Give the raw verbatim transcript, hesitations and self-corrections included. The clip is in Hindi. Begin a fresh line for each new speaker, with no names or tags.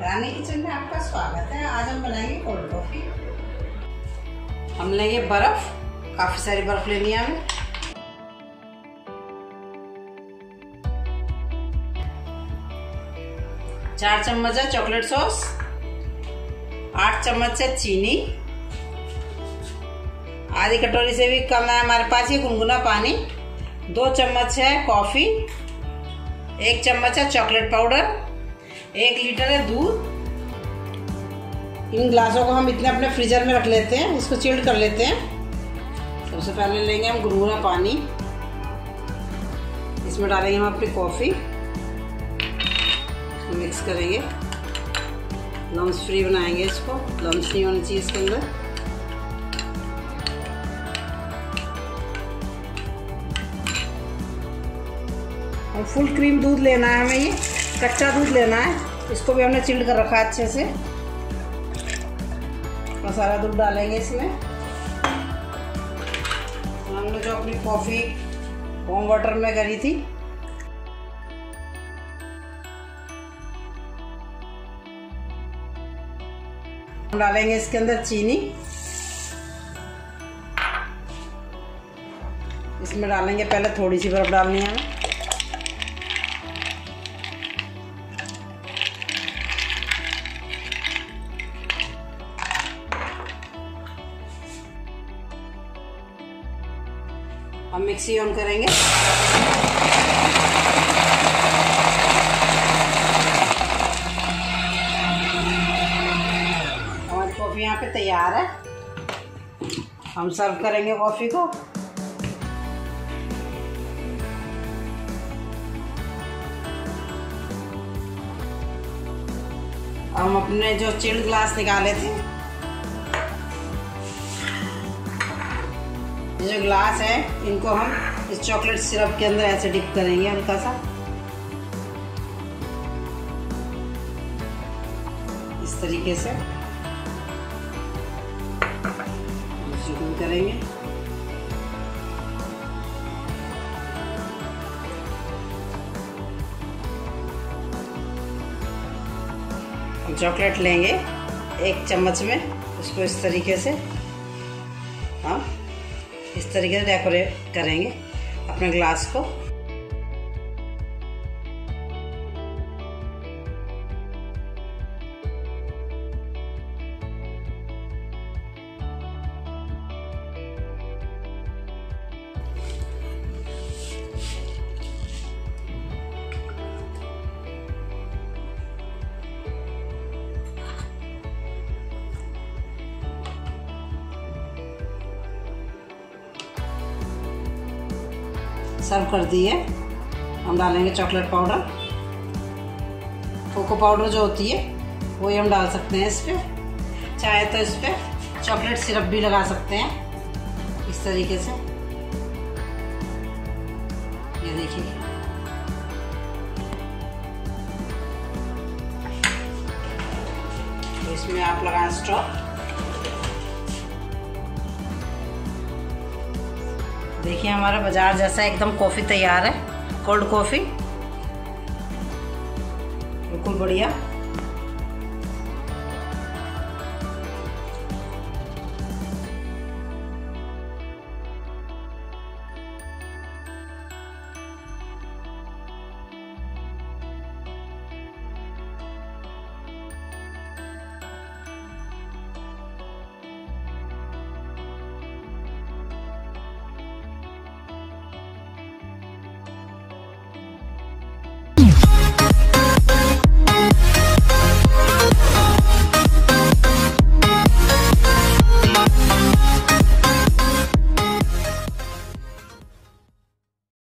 रानी किचन में आपका स्वागत है। आज हम बनाएंगे कोल्ड कॉफी। हम लेंगे बर्फ, काफी सारी बर्फ लेनी है हमें। चार चम्मच है चॉकलेट सॉस, आठ चम्मच है चीनी, आधी कटोरी से भी कम है हमारे पास ये गुनगुना पानी, दो चम्मच है कॉफी, एक चम्मच है चॉकलेट पाउडर, एक लीटर है दूध। इन ग्लासों को हम इतने अपने फ्रीजर में रख लेते हैं, इसको चिल्ड कर लेते हैं। सबसे पहले लेंगे हम गुनगुना पानी, इसमें डालेंगे हम अपनी कॉफी, मिक्स करेंगे, लम्स फ्री बनाएंगे इसको, लम्स नहीं होनी चाहिए इसके अंदर। और फुल क्रीम दूध लेना है हमें, ये कच्चा दूध लेना है, इसको भी हमने चिल्ड कर रखा है अच्छे से। मसाला दूध डालेंगे इसमें। हमने जो अपनी कॉफ़ी वार्म वाटर में करी थी, हम डालेंगे इसके अंदर चीनी, इसमें डालेंगे पहले थोड़ी सी बर्फ डालनी है हमें। हम मिक्सी ऑन करेंगे। हमारी कॉफ़ी यहाँ पे तैयार है, हम सर्व करेंगे कॉफ़ी को। हम अपने जो चिल्ड ग्लास निकाले थे, ये जो ग्लास है इनको हम इस चॉकलेट सिरप के अंदर ऐसे डिप करेंगे हल्का सा, इस तरीके से करेंगे। हम चॉकलेट लेंगे एक चम्मच में, उसको इस तरीके से हम इस तरीके से डेकोरेट करेंगे अपने ग्लास को। सर्व कर दिए। हम डालेंगे चॉकलेट पाउडर, कोको पाउडर जो होती है वही हम डाल सकते हैं इस पर, चाहे तो इस पर चॉकलेट सिरप भी लगा सकते हैं इस तरीके से। ये देखिए, तो इसमें आप लगाएं स्ट्रॉ। देखिए हमारा बाजार जैसा एकदम कॉफ़ी तैयार है, कोल्ड कॉफ़ी बिल्कुल बढ़िया।